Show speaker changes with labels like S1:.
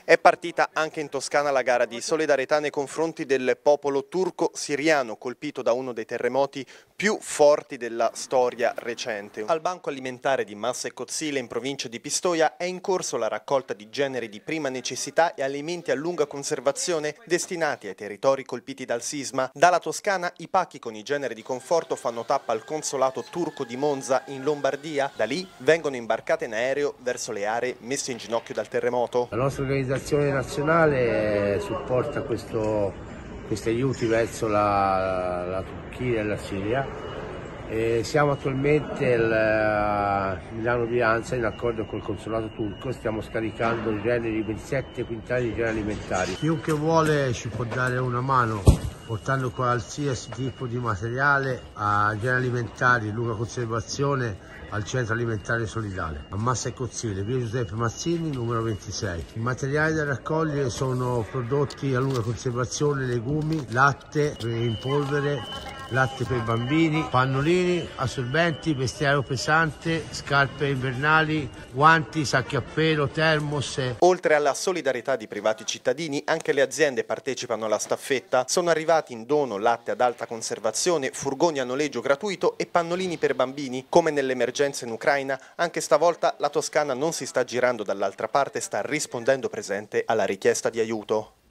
S1: È partita anche in Toscana la gara di solidarietà nei confronti del popolo turco-siriano colpito da uno dei terremoti più forti della storia recente. Al Banco Alimentare di Massa e Cozzile in provincia di Pistoia è in corso la raccolta di generi di prima necessità e alimenti a lunga conservazione destinati ai territori colpiti dal sisma. Dalla Toscana i pacchi con i generi di conforto fanno tappa al consolato turco di Monza in Lombardia. Da lì vengono imbarcate in aereo verso le aree messe in ginocchio dal terremoto.
S2: La nostra organizzazione nazionale supporta questi aiuti verso la Turchia e la Siria e siamo attualmente a Milano Brianza in accordo col consolato turco, stiamo scaricando i generi 27 quintali di generi alimentari. Chiunque vuole ci può dare una mano portando qualsiasi tipo di materiale a generi alimentari, lunga conservazione al centro alimentare solidale, a Massa e Cozzile, via Giuseppe Mazzini, numero 26. I materiali da raccogliere sono prodotti a lunga conservazione, legumi, latte in polvere, latte per bambini, pannolini, assorbenti, vestiario pesante, scarpe invernali, guanti, sacchi a pelo, termos.
S1: Oltre alla solidarietà di privati cittadini, anche le aziende partecipano alla staffetta. Sono arrivati in dono latte ad alta conservazione, furgoni a noleggio gratuito e pannolini per bambini. Come nell'emergenza in Ucraina, anche stavolta la Toscana non si sta girando dall'altra parte, sta rispondendo presente alla richiesta di aiuto.